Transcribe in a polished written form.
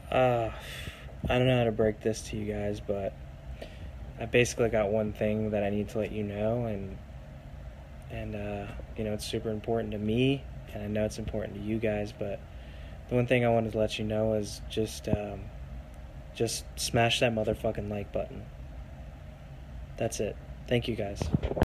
Uh, I don't know how to break this to you guys, but I basically got one thing that I need to let you know, and it's super important to me, and I know it's important to you guys, but the one thing I wanted to let you know is just smash that motherfucking like button. That's it. Thank you guys.